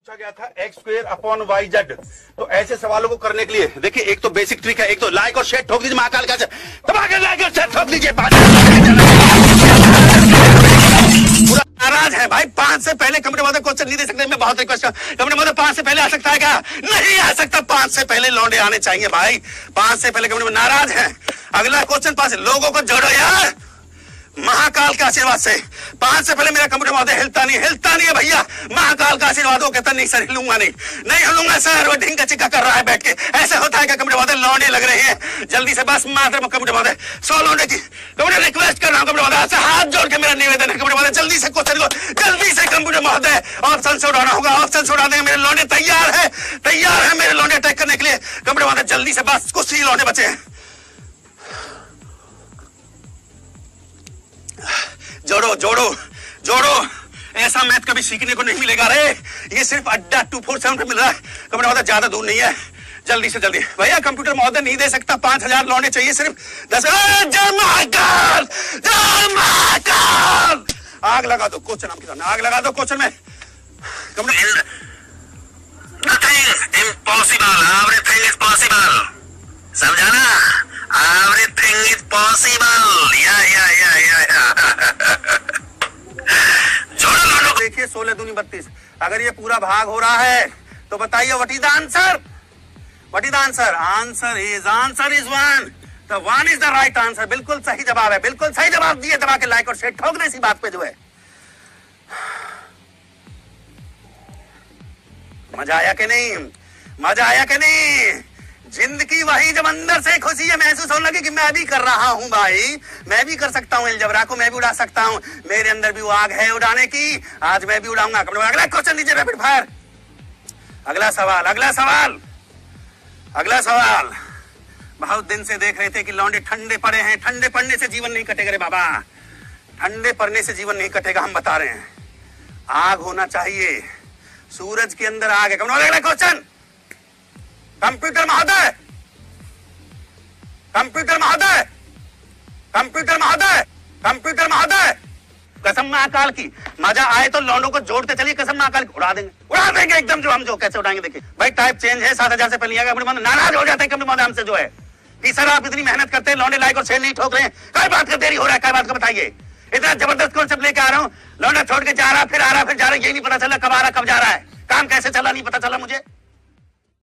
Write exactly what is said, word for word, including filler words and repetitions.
पूछा गया था X square upon Y Z. तो ऐसे सवालों को करने के लिए देखिए, एक तो बेसिक ट्रिक है, एक तो लाइक और शेयर ठोक दीजिए महाकाल का, दबा के लाइक और शेयर ठोक दीजिए। पूरा नाराज है भाई, पांच से पहले कमेंट में क्वेश्चन नहीं दे सकते। मैं बहुत रिक्वेस्ट कमेंट में पांच से पहले आ सकता है क्या? नहीं आ सकता, पांच से पहले लौंडे आने चाहिए भाई, पांच से पहले कमेंट में। नाराज है, अगला क्वेश्चन पास। लोगों को जोड़ो यार महाकाल के आशीर्वाद से। पांच से पहले मेरा कंप्यूटर महोदय हिलता नहीं, हिलता नहीं है भैया, महाकाल का आशीर्वाद हो। कहता नहीं सर हिलूंगा नहीं, नहीं हिलूंगा सर, वो ढींगा चिक्का कर रहा है बैठ के। ऐसे होता है क्या कंप्यूटर महोदय? लौंडे लग रहे हैं, जल्दी से बस मात्र कंप्यूटर महोदय सौ लौंडे की कंप्यूटर रिक्वेस्ट कर रहा हूँ। कंप्यूटर महोदय हाथ जोड़ के मेरा निवेदन है, कंप्यूटर महोदय जल्दी से क्वेश्चन को जल्दी से कंप्यूटर महोदय ऑप्शन से उड़ाना होगा, ऑप्शन से उड़ा देंगे। मेरे लौंडे तैयार है, तैयार है मेरे लौंडे अटैक करने के लिए। कंप्यूटर महोदय जल्दी से बस, कुछ ही लौंडे बचे हैं। जोड़ो जोड़ो जोड़ो, ऐसा मैथ कभी सीखने को नहीं मिलेगा रे, ये सिर्फ अड्डा टू फोर सेवन पे मिल रहा है। कंप्यूटर महोदय ज्यादा दूर नहीं है, जल्दी से जल्दी भैया। कंप्यूटर महोदय नहीं दे सकता, पांच हजार लौंडे चाहिए सिर्फ दस। जय महाकाल, जय महाकाल। आग लगा दो क्वेश्चन, आपके सामने आग लगा दो क्वेश्चन में। Computer impossible, everything is possible, समझा ना? एवरीथिंग इज पॉसिबल, या या या या जोड़ो लौंडों। देखिए सोलह दूनी बत्तीस, अगर ये पूरा भाग हो रहा है तो बताइए what is the answer? What is the answer? Answer is answer is one, the one is the right answer. बिल्कुल सही जवाब है, बिल्कुल सही जवाब दिए। दबा के लाइक और शेयर ठोक दे इसी बात पे जो है। मजा आया कि नहीं? मजा आया कि नहीं? जिंदगी वही जब अंदर से खुशी है महसूस होने लगी कि मैं भी कर रहा हूं भाई, मैं भी कर सकता हूं, अलजबरा को मैं भी उड़ा सकता हूं, मेरे अंदर भी वो आग है उड़ाने की, आज मैं भी उड़ाऊंगा। अगला क्वेश्चन लीजिए, रैपिड फायर। अगला सवाल, अगला सवाल, अगला सवाल। बहुत दिन से देख रहे थे कि लौंडे ठंडे पड़े हैं, ठंडे पड़ने से जीवन नहीं कटेगा रे बाबा, ठंडे पड़ने से जीवन नहीं कटेगा। हम बता रहे हैं आग होना चाहिए, सूरज के अंदर आग है। अगला क्वेश्चन, कंप्यूटर महोदय, कंप्यूटर महोदय, कंप्यूटर महोदय, कंप्यूटर महोदय, कसम महाकाल की, मजा आए तो लौंडों को जोड़ते चलिए, कसम महाकाल की उड़ा देंगे, उड़ा देंगे एकदम। जो हम जो कैसे उड़ाएंगे देखिए भाई, टाइप चेंज है, सात हजार से पहले नाराज हो जाते हैं कंप्यूटर महोदय हमसे जो है कि सर आप इतनी मेहनत करते हैं, लौंडे लाइक और शेयर नहीं ठोक रहे हैं, कई बात का देरी हो रहा है, कई बात का बताइए। इतना जबरदस्त कॉन्सेप्ट लेके आ रहा हूँ, लौंडा छोड़ के जा रहा, फिर आ रहा, फिर जा रहा, यही नहीं पता चला कब आ रहा कब जा रहा है, काम कैसे चला नहीं पता चला मुझे।